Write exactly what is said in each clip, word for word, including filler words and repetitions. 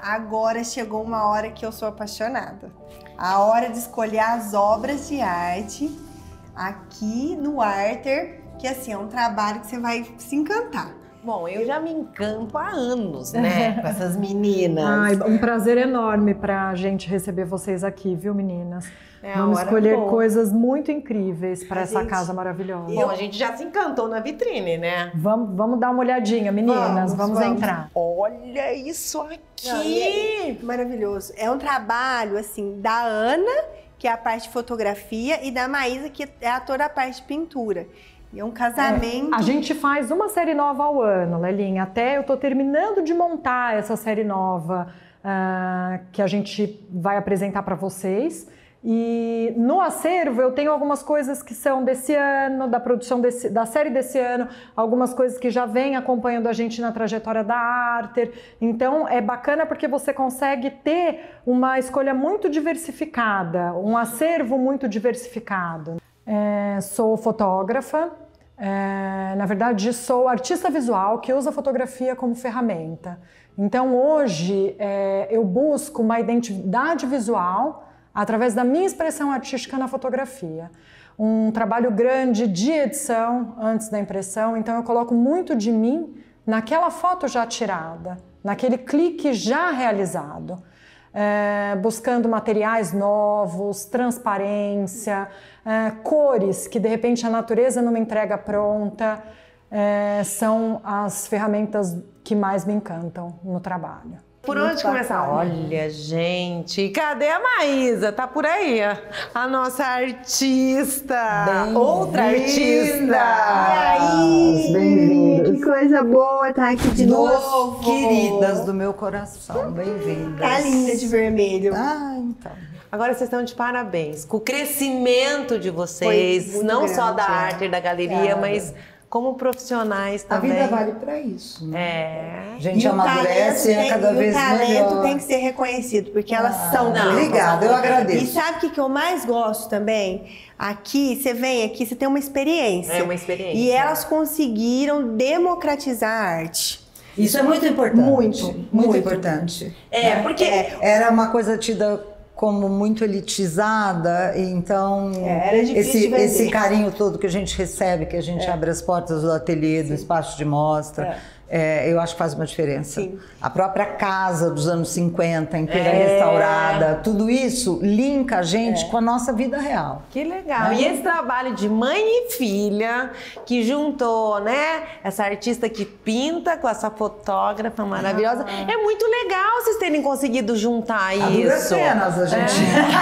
agora chegou uma hora que eu sou apaixonada. A hora de escolher as obras de arte aqui no Arter, que assim, é um trabalho que você vai se encantar. Bom, eu já me encanto há anos, né, com essas meninas. Ai, um prazer enorme pra gente receber vocês aqui, viu, meninas? É, Vamos escolher boa. coisas muito incríveis para essa gente, casa maravilhosa. Bom, a gente já se encantou na vitrine, né? Vamos, vamos dar uma olhadinha, meninas, Vamos, vamos, vamos. entrar. Olha isso aqui! Não, e é maravilhoso. É um trabalho, assim, da Ana, que é a parte de fotografia, e da Maísa, que é a toda a parte de pintura. E é um casamento... É, a gente faz uma série nova ao ano, Lelinha. Até eu tô terminando de montar essa série nova uh, que a gente vai apresentar para vocês. E no acervo eu tenho algumas coisas que são desse ano, da produção desse, da série desse ano, algumas coisas que já vêm acompanhando a gente na trajetória da Arter. Então é bacana porque você consegue ter uma escolha muito diversificada, um acervo muito diversificado. É, sou fotógrafa, é, na verdade sou artista visual que usa a fotografia como ferramenta. Então hoje é, eu busco uma identidade visual através da minha expressão artística na fotografia. Um trabalho grande de edição antes da impressão, então eu coloco muito de mim naquela foto já tirada, naquele clique já realizado, é, buscando materiais novos, transparência, é, cores que de repente a natureza não me entrega pronta, é, são as ferramentas que mais me encantam no trabalho. Por Muito onde começar? bacana. Olha, gente, cadê a Maísa? Tá por aí, a nossa artista. Outra artista. E aí? Bem-vindas. Que coisa boa estar aqui de Duas novo. queridas do meu coração, bem-vindas. Tá linda de vermelho. Ah, então. Agora vocês estão de parabéns com o crescimento de vocês, Foi muito não só grande, da é. arte da galeria, Obrigada. mas como profissionais A também. vida vale pra isso, né? É. A gente E o amadurece e é talento cada tem- vez e o talento melhor. tem que ser reconhecido, porque elas são não. talentosas. Obrigada, eu agradeço. E sabe o que que eu mais gosto também? Aqui, você vem aqui, você tem uma experiência. É uma experiência. E elas conseguiram democratizar a arte. Isso é muito importante. Muito, muito, muito. importante. É, porque Era uma coisa tida como muito elitizada, então É, era difícil esse, de vender. esse carinho todo que a gente recebe, que a gente abre as portas do ateliê, do espaço de mostra, é, eu acho que faz uma diferença. Sim. A própria casa dos anos cinquenta, inteira É. restaurada, tudo isso linka a gente com a nossa vida real. que legal. E esse trabalho de mãe e filha que juntou, né, essa artista que pinta com essa fotógrafa maravilhosa. É muito legal vocês terem conseguido juntar A duras isso. penas a gente.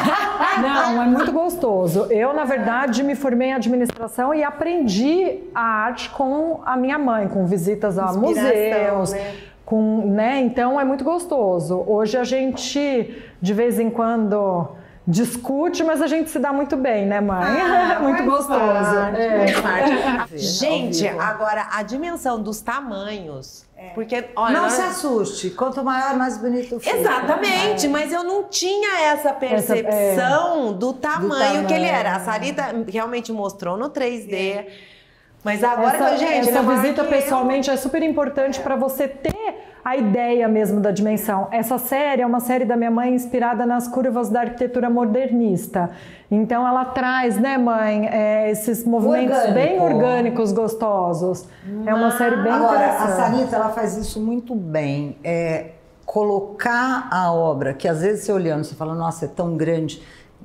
Não, é muito gostoso. Eu, na verdade, me formei em administração e aprendi a arte com a minha mãe, com visitas a Inspiração, museus, né? com, né? Então é muito gostoso. Hoje a gente, de vez em quando, discute, mas a gente se dá muito bem, né, mãe? Ah, muito faz gostoso. parte, É. faz parte. Gente, Ao vivo. agora a dimensão dos tamanhos. Porque, olha, Não nós- se assuste, quanto maior, mais bonito fica. Exatamente, mas eu não tinha essa percepção do, tamanho que ele tamanho. era. A Sarita realmente mostrou no três D. Mas agora Essa, que, gente, essa ele é visita maior que eu. pessoalmente é super importante para você ter a ideia mesmo da dimensão. Essa série é uma série da minha mãe inspirada nas curvas da arquitetura modernista. Então ela traz, né, mãe, é, esses movimentos Orgânico. bem orgânicos, gostosos. É uma série bem Agora, a interessante. Sarita, ela faz isso muito bem. É colocar a obra, que às vezes você olhando, você fala, nossa, é tão grande,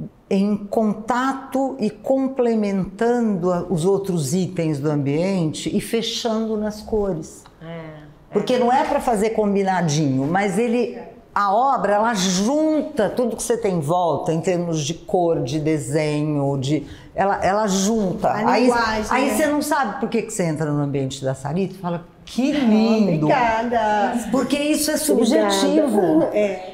em contato e complementando a- os outros itens do ambiente e fechando nas cores. Porque não é para fazer combinadinho, mas ele, a obra, ela junta tudo que você tem em volta, em termos de cor, de desenho, de, ela, ela junta. A aí linguagem, aí né? você não sabe por que, que você entra no ambiente da Sarita e fala, que lindo! Obrigada. Porque isso é subjetivo. É.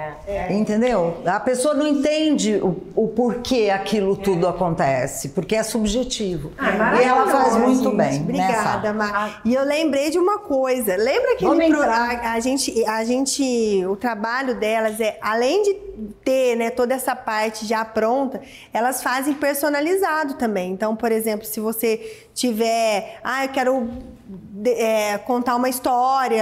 Entendeu? A pessoa não entende o, o porquê aquilo tudo acontece, porque é subjetivo. e ela faz muito gente. bem. Obrigada, nessa. Mar. E eu lembrei de uma coisa. Lembra que Vamos ele pro- entrar. a, a gente, a gente, o trabalho delas é, além de ter, né, toda essa parte já pronta, elas fazem personalizado também. Então, por exemplo, se você tiver, ah, eu quero de, é, contar uma história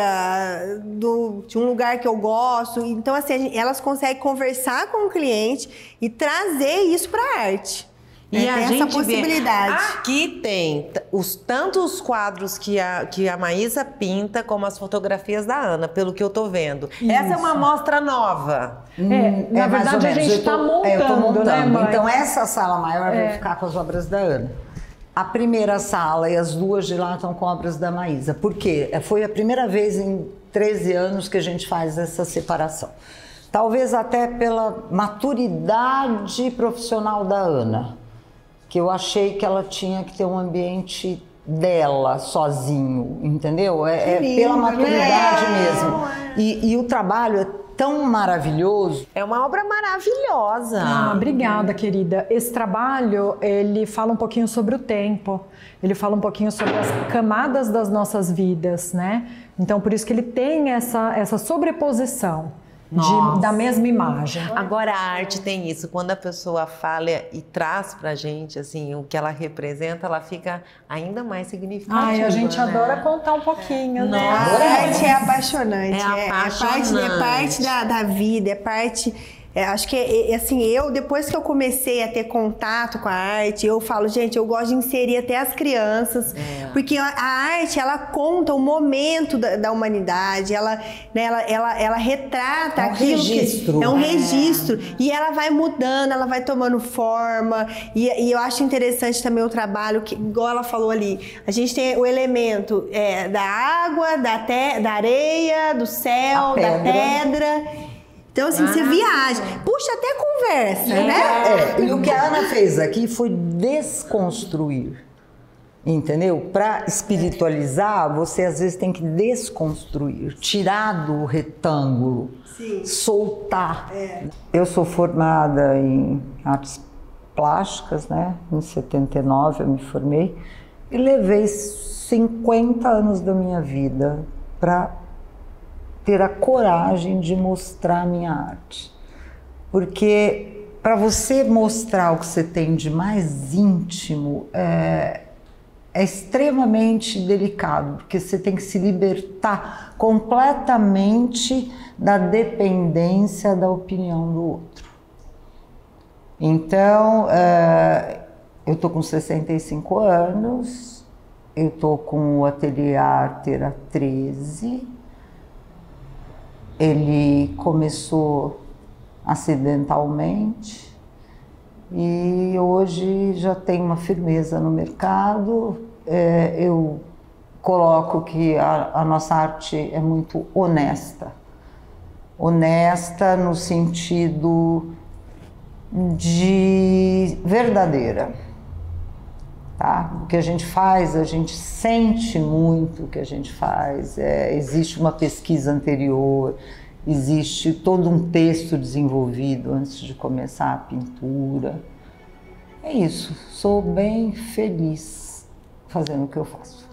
do, de um lugar que eu gosto. Então, assim, elas conseguem conversar com o cliente e trazer isso para a arte. E é, a tem gente essa possibilidade. Vê, aqui tem os, tanto os quadros que a, que a Maísa pinta, como as fotografias da Ana, pelo que eu tô vendo. Isso. Essa é uma amostra nova. Hum, é, na é verdade, a gente está montando, é, eu tô montando, né, mãe? Então, essa sala maior é. vai ficar com as obras da Ana. A primeira sala e as duas de lá estão com obras da Maísa. Por quê? Foi a primeira vez em treze anos que a gente faz essa separação. Talvez até pela maturidade profissional da Ana, que eu achei que ela tinha que ter um ambiente dela, sozinho, entendeu? É, é lindo, pela maturidade né? mesmo. E, e o trabalho é tão maravilhoso. É uma obra maravilhosa. Ah, obrigada, querida. Esse trabalho, ele fala um pouquinho sobre o tempo. Ele fala um pouquinho sobre as camadas das nossas vidas, né? Então, por isso que ele tem essa, essa sobreposição. De, da mesma imagem. Agora a arte tem isso, quando a pessoa fala e traz pra gente assim, o que ela representa, ela fica ainda mais significativa. Ai, a gente né? adora contar um pouquinho, né? A arte é apaixonante. É É, apaixonante. é parte, é parte da, da vida, é parte... É, acho que, é, assim, eu, depois que eu comecei a ter contato com a arte, eu falo, gente, eu gosto de inserir até as crianças, é. porque a, a arte, ela conta o momento da, da humanidade, ela, né, ela, ela, ela retrata é um aquilo registro. que... É um é. registro. E ela vai mudando, ela vai tomando forma, e, e eu acho interessante também o trabalho, que, igual ela falou ali, a gente tem o elemento é, da água, da, te, da areia, do céu, da pedra... Então, assim, ah, você viaja, puxa até conversa, é, né? É. E o que a Ana fez aqui foi desconstruir, entendeu? Para espiritualizar, você às vezes tem que desconstruir, tirar do retângulo, Sim. soltar. É. Eu sou formada em artes plásticas, né? Em setenta e nove eu me formei e levei cinquenta anos da minha vida para ter a coragem de mostrar a minha arte. Porque para você mostrar o que você tem de mais íntimo é, é extremamente delicado, porque você tem que se libertar completamente da dependência da opinião do outro. Então, é, eu tô com sessenta e cinco anos, eu tô com o Ateliê Arter há treze. Ele começou acidentalmente e hoje já tem uma firmeza no mercado. É, eu coloco que a, a nossa arte é muito honesta. Honesta no sentido de verdadeira. Tá? O que a gente faz, a gente sente muito o que a gente faz, é, existe uma pesquisa anterior, existe todo um texto desenvolvido antes de começar a pintura. É isso, sou bem feliz fazendo o que eu faço.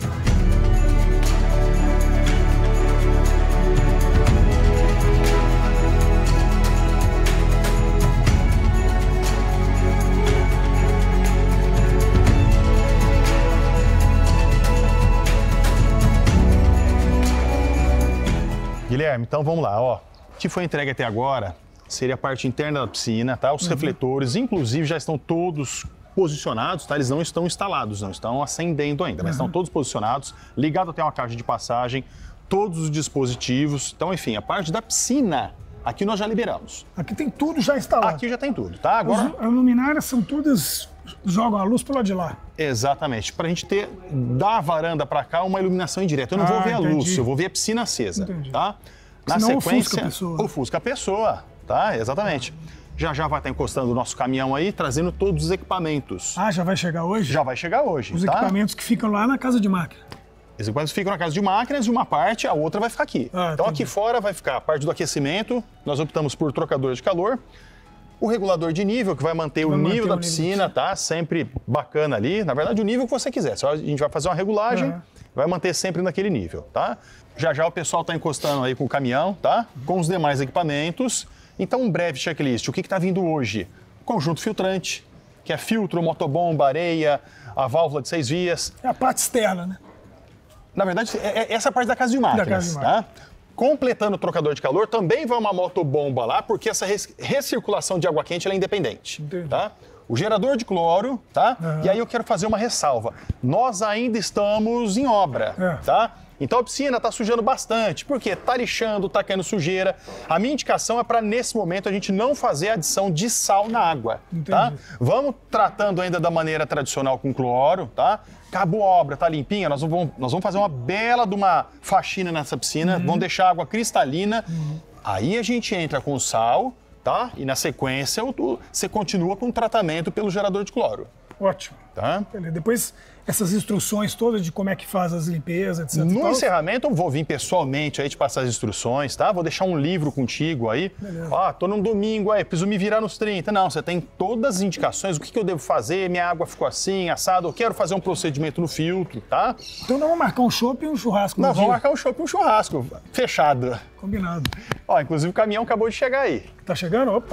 Guilherme, então vamos lá, ó. O que foi entregue até agora seria a parte interna da piscina, tá? Os uhum. refletores, inclusive, já estão todos posicionados, tá? Eles não estão instalados, não estão acendendo ainda, mas uhum. estão todos posicionados, ligado até uma caixa de passagem, todos os dispositivos. Então, enfim, a parte da piscina, aqui nós já liberamos. Aqui tem tudo já instalado. Aqui já tem tudo, tá? Agora... As luminárias são todas... jogam a luz pro lado de lá. Exatamente, pra gente ter, da varanda pra cá, uma iluminação indireta. Eu não ah, vou ver a entendi. luz, eu vou ver a piscina acesa, entendi. Tá? Na Senão sequência, ofusca a pessoa. Ofusca a pessoa, tá? Exatamente. Já já vai estar encostando o nosso caminhão aí, trazendo todos os equipamentos. Ah, já vai chegar hoje? Já vai chegar hoje, Os tá? equipamentos que ficam lá na casa de máquina. Os equipamentos ficam na casa de máquinas e uma parte, a outra vai ficar aqui. Ah, então entendi. Aqui fora vai ficar a parte do aquecimento, nós optamos por trocador de calor, o regulador de nível, que vai manter vai o nível manter da o piscina, nível. Tá? Sempre bacana ali. Na verdade, o nível que você quiser. Só a gente vai fazer uma regulagem, uhum. vai manter sempre naquele nível, tá? Já já o pessoal tá encostando aí com o caminhão, tá? Com os demais equipamentos. Então, um breve checklist. O que que tá vindo hoje? Conjunto filtrante, que é filtro, motobomba, areia, a válvula de seis vias. É a parte externa, né? Na verdade, é, é essa parte da casa de máquinas, da casa de máquinas. Tá? Completando o trocador de calor, também vai uma motobomba lá, porque essa res- recirculação de água quente ela é independente. Entendi. Tá? O gerador de cloro, tá? Uhum. E aí eu quero fazer uma ressalva. Nós ainda estamos em obra, É. tá? Então a piscina está sujando bastante, porque tá lixando, tá caindo sujeira. A minha indicação é para, nesse momento, a gente não fazer adição de sal na água, tá? Vamos tratando ainda da maneira tradicional com cloro, tá? Acabou a obra, tá limpinha, nós vamos, nós vamos fazer uma bela de uma faxina nessa piscina, Uhum. vamos deixar a água cristalina. Uhum. Aí a gente entra com sal, tá? E na sequência você continua com o tratamento pelo gerador de cloro. Ótimo. Tá? Beleza. Depois, essas instruções todas de como é que faz as limpezas, etcétera. No e tal. encerramento, eu vou vir pessoalmente aí te passar as instruções, tá? Vou deixar um livro contigo aí. Beleza. Ah, tô num domingo, aí, preciso me virar nos trinta. Não, você tem todas as indicações, o que, que eu devo fazer, minha água ficou assim, assado, eu quero fazer um procedimento no filtro, tá? Então, nós vamos marcar um chopp e um churrasco. Não, no vamos dia. marcar um chopp e um churrasco, fechado. Combinado. Ó, inclusive o caminhão acabou de chegar aí. Tá chegando? Opa.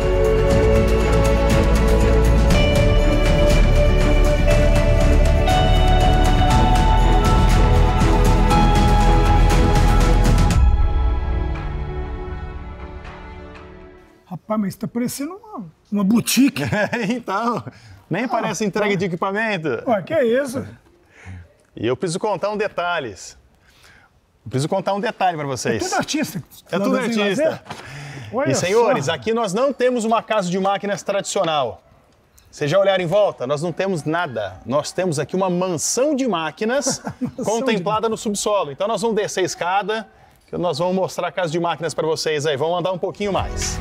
Rapaz, mas tá parecendo uma, uma boutique. Então, nem parece entrega de equipamento. Ué, que é isso? E eu preciso contar um detalhes. Eu preciso contar um detalhe para vocês. É tudo artista. É tudo Desenho artista. lazer? Olha E, senhores, só. aqui nós não temos uma casa de máquinas tradicional. Vocês já olharam em volta? Nós não temos nada. Nós temos aqui uma mansão de máquinas contemplada no subsolo. Então nós vamos descer a escada, que nós vamos mostrar a casa de máquinas para vocês aí. Vamos andar um pouquinho mais.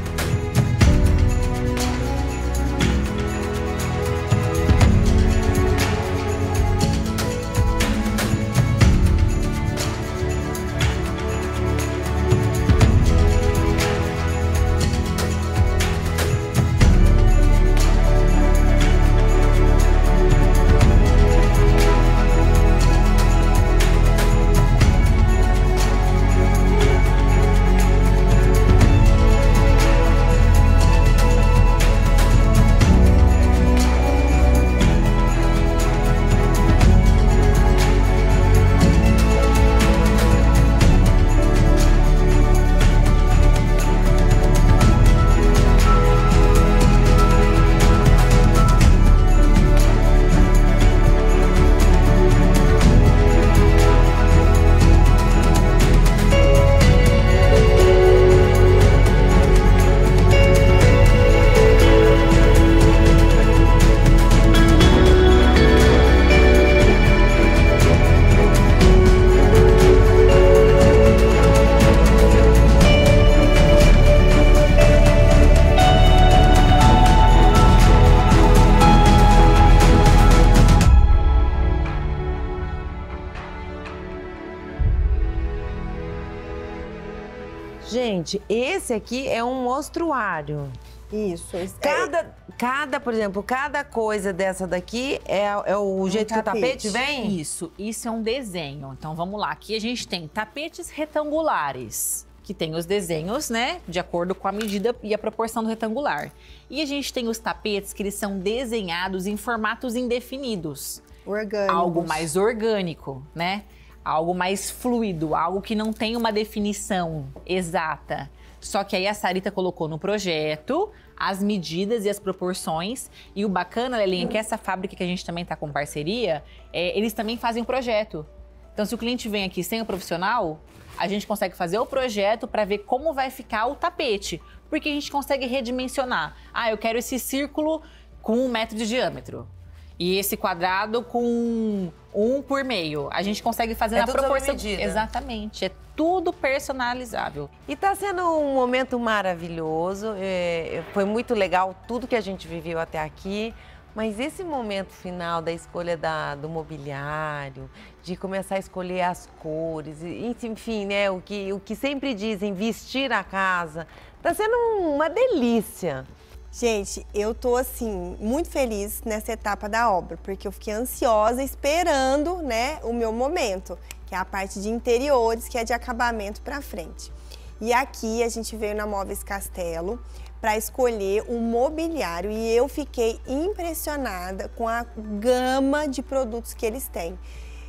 Gente, esse aqui é um mostruário. Isso. esse- Cada, cada, por exemplo, cada coisa dessa daqui é, é o jeito que o tapete vem? Isso, isso é um desenho. Então vamos lá, aqui a gente tem tapetes retangulares, que tem os desenhos, né, de acordo com a medida e a proporção do retangular. E a gente tem os tapetes que eles são desenhados em formatos indefinidos. Orgânicos. Algo mais orgânico, né? Algo mais fluido, algo que não tem uma definição exata. Só que aí a Sarita colocou no projeto as medidas e as proporções. E o bacana, Lelinha, é que essa fábrica que a gente também tá com parceria, é, eles também fazem o projeto. Então, se o cliente vem aqui sem o profissional, a gente consegue fazer o projeto para ver como vai ficar o tapete. Porque a gente consegue redimensionar. Ah, eu quero esse círculo com um metro de diâmetro. E esse quadrado com um por meio. A gente consegue fazer É na tudo sob proporção. medida. Exatamente. É tudo personalizável. E tá sendo um momento maravilhoso. é, foi muito legal tudo que a gente viveu até aqui. Mas esse momento final da escolha da, do mobiliário, de começar a escolher as cores, e, enfim, né, o que, o que sempre dizem, vestir a casa, tá sendo uma delícia. Gente, eu tô assim, muito feliz nessa etapa da obra, porque eu fiquei ansiosa esperando, né, o meu momento, que é a parte de interiores, que é de acabamento pra frente. E aqui a gente veio na Móveis Castelo para escolher o mobiliário e eu fiquei impressionada com a gama de produtos que eles têm.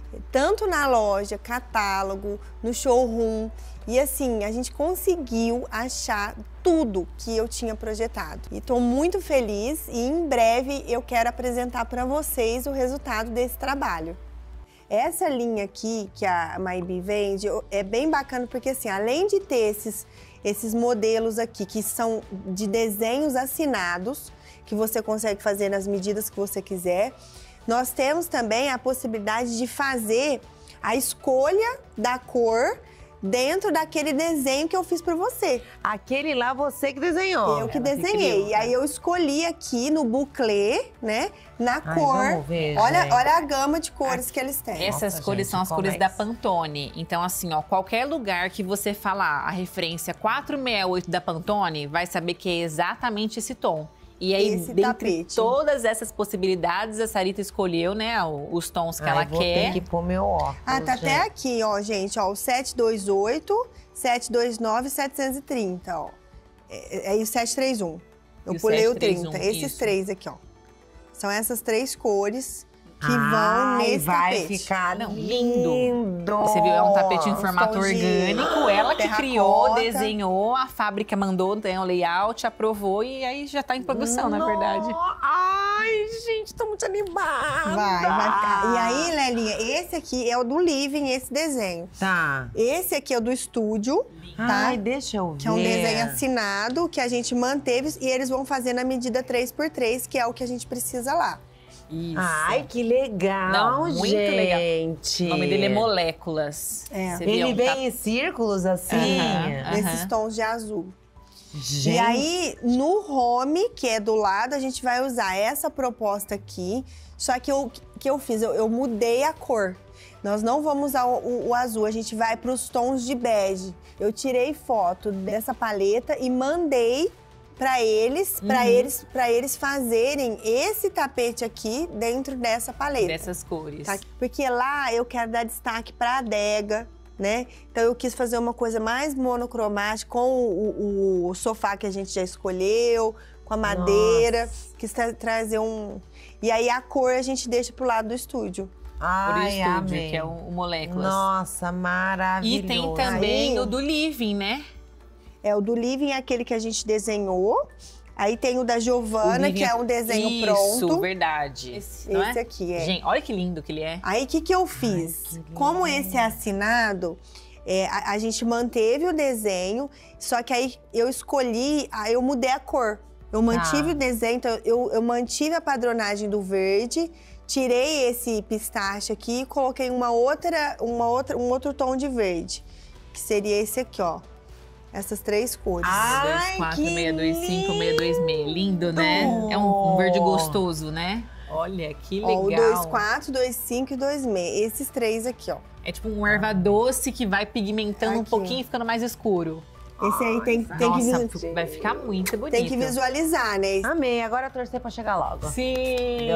tanto na loja, catálogo, no showroom. E assim, a gente conseguiu achar tudo que eu tinha projetado. E estou muito feliz e em breve eu quero apresentar para vocês o resultado desse trabalho. Essa linha aqui que a Maybe vende é bem bacana porque assim, além de ter esses, esses modelos aqui que são de desenhos assinados, que você consegue fazer nas medidas que você quiser, nós temos também a possibilidade de fazer a escolha da cor dentro daquele desenho que eu fiz para você. Aquele lá você que desenhou. Eu que desenhei. Que e aí eu escolhi aqui no buclê, né, na Ai, cor. vamos ver, olha, gente. olha a gama de cores que eles têm. Essas Nossa, cores gente, são as cores começa. da Pantone. Então, assim, ó, qualquer lugar que você falar a referência quatro seis oito da Pantone, vai saber que é exatamente esse tom. E aí, Esse dentre tapete. todas essas possibilidades, a Sarita escolheu, né, os tons que Ai, ela vou quer. ter que pôr meu óculos, Ah, tá gente. até aqui, ó, gente, ó, o sete dois oito, sete dois nove, setecentos e trinta, ó. É, é o sete três um. Eu E o pulei o sete três um, trinta. Esses isso. três aqui, ó. São essas três cores que vão Ai, nesse vai tapete. ficar Não, lindo. lindo. Você viu, é um tapete em Uns formato tons de orgânico. Ela que terracota. criou, desenhou, a fábrica mandou, tem o layout, aprovou e aí já tá em produção, na verdade. Ai, gente, tô muito animada. Vai, vai ficar. E aí, Lelinha, esse aqui é o do Living, esse desenho. Tá. Esse aqui é o do estúdio, tá? Ai, deixa eu ver. Que é um desenho assinado que a gente manteve e eles vão fazer na medida três por três, que é o que a gente precisa lá. Isso. Ai, que legal, Não, muito gente. legal. O nome dele é Moléculas. É. Você viu, Ele um vem tap- em círculos assim? Aham. Nesses tons de azul. Gente. E aí, no home, que é do lado, a gente vai usar essa proposta aqui. Só que o que eu fiz, eu, eu mudei a cor. Nós não vamos usar o, o- o azul, a gente vai para os tons de bege. Eu tirei foto dessa paleta e mandei para eles, para Uhum. eles, para eles fazerem esse tapete aqui dentro dessa paleta. Dessas cores. Tá? Porque lá eu quero dar destaque para a adega, né? Então eu quis fazer uma coisa mais monocromática com o, o- o sofá que a gente já escolheu, com a madeira, quis tra- trazer um. E aí a cor a gente deixa pro lado do estúdio. Por Ai, estúdio, amei. que é o, o Moléculas. Nossa, maravilhoso. E tem também Aí- o do Living, né? É o do Living, é aquele que a gente desenhou. Aí tem o da Giovana, O Living que é um desenho Isso, pronto. verdade. Esse, não Esse é? aqui é. Gente, olha que lindo que ele é. Aí o que, que eu fiz? que lindo. Como esse é assinado, é, a, a gente manteve o desenho, só que aí eu escolhi, aí eu mudei a cor. Eu mantive Tá. o desenho, então eu, eu mantive a padronagem do verde, tirei esse pistache aqui e coloquei uma outra, uma outra, um outro tom de verde, que seria esse aqui, ó. Essas três cores. Ai, dois quatro, que seis dois cinco, seis dois seis. Lindo, né? É um, um verde gostoso, né? Olha, que legal. Ó, o dois quatro, dois cinco e dois seis. Esses três aqui, ó. É tipo um erva doce que vai pigmentando um Aqui. pouquinho e ficando mais escuro. Esse aí tem, tem, que, Nossa, visu- vai ficar muito bonito. tem que visualizar, né? Amei, agora torcer pra chegar logo. Sim!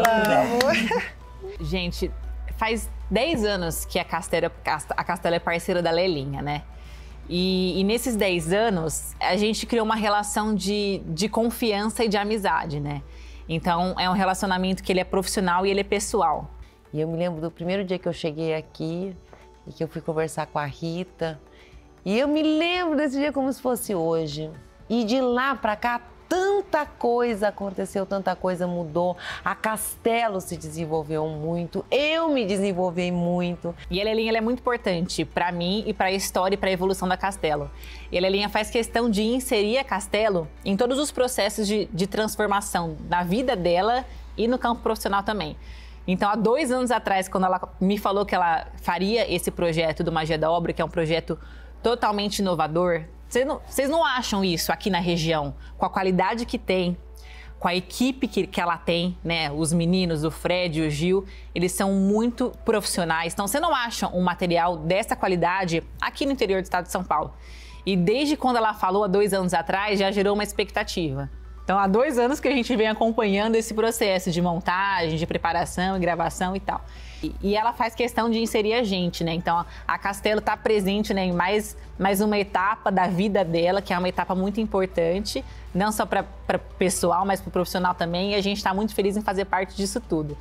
Gente, faz dez anos que a Castelo, a Castelo é parceira da Lelinha, né? E, e nesses dez anos, a gente criou uma relação de, de confiança e de amizade, né? Então, é um relacionamento que ele é profissional e ele é pessoal. E eu me lembro do primeiro dia que eu cheguei aqui e que eu fui conversar com a Rita. E eu me lembro desse dia como se fosse hoje. E de lá pra cá, tanta coisa aconteceu, tanta coisa mudou. A Castelo se desenvolveu muito, eu me desenvolvi muito. E a Lelinha ela é muito importante para mim e para a história e para a evolução da Castelo. E a Lelinha faz questão de inserir a Castelo em todos os processos de, de transformação na vida dela e no campo profissional também. Então, há dois anos atrás, quando ela me falou que ela faria esse projeto do Magia da Obra, que é um projeto totalmente inovador, vocês não, vocês não acham isso aqui na região, com a qualidade que tem, com a equipe que, que ela tem, né? Os meninos, o Fred e o Gil, eles são muito profissionais. Então, você não acha um material dessa qualidade aqui no interior do estado de São Paulo. E desde quando ela falou, há dois anos atrás, já gerou uma expectativa. Então, há dois anos que a gente vem acompanhando esse processo de montagem, de preparação e gravação e tal. E, e ela faz questão de inserir a gente, né? Então, a Castelo está presente, né, em mais, mais uma etapa da vida dela, que é uma etapa muito importante, não só para pessoal, mas para o profissional também. E a gente está muito feliz em fazer parte disso tudo.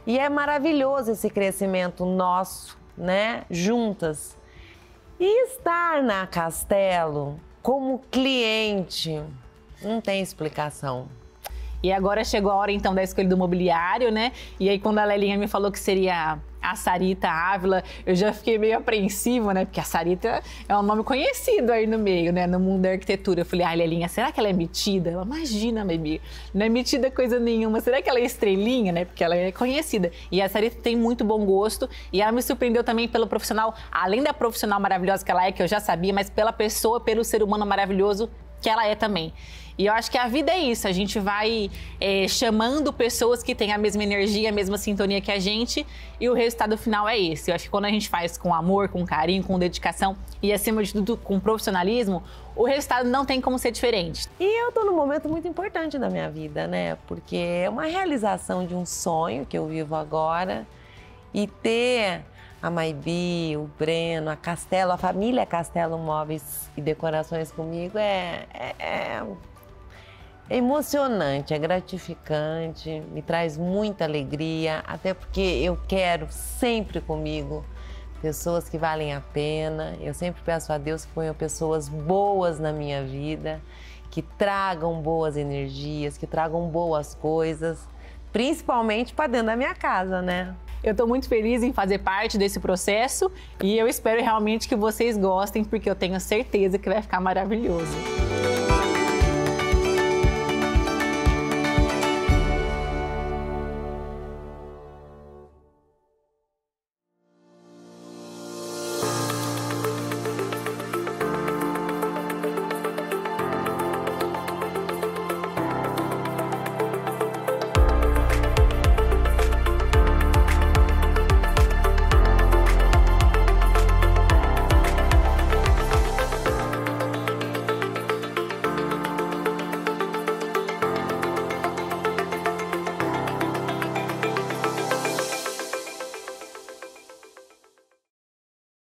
E é maravilhoso esse crescimento nosso, né? Juntas. E estar na Castelo como cliente não tem explicação. E agora chegou a hora, então, da escolha do mobiliário, né? E aí, quando a Lelinha me falou que seria a Sarita Ávila, eu já fiquei meio apreensiva, né? Porque a Sarita é um nome conhecido aí no meio, né? No mundo da arquitetura. Eu falei, ai, Lelinha, será que ela é metida? Ela, imagina, baby, não é metida coisa nenhuma. Será que ela é estrelinha, né? Porque ela é conhecida. E a Sarita tem muito bom gosto. E ela me surpreendeu também pelo profissional, além da profissional maravilhosa que ela é, que eu já sabia, mas pela pessoa, pelo ser humano maravilhoso que ela é também. E eu acho que a vida é isso, a gente vai é, chamando pessoas que têm a mesma energia, a mesma sintonia que a gente, e o resultado final é esse. Eu acho que quando a gente faz com amor, com carinho, com dedicação e, acima de tudo, com profissionalismo, o resultado não tem como ser diferente. E eu tô num momento muito importante da minha vida, né? Porque é uma realização de um sonho que eu vivo agora, e ter a Maybi, o Breno, a Castelo, a família Castelo Móveis e Decorações comigo é, é, é, é emocionante, é gratificante, me traz muita alegria, até porque eu quero sempre comigo pessoas que valem a pena. Eu sempre peço a Deus que ponha pessoas boas na minha vida, que tragam boas energias, que tragam boas coisas, principalmente para dentro da minha casa, né? Eu estou muito feliz em fazer parte desse processo e eu espero realmente que vocês gostem, porque eu tenho certeza que vai ficar maravilhoso.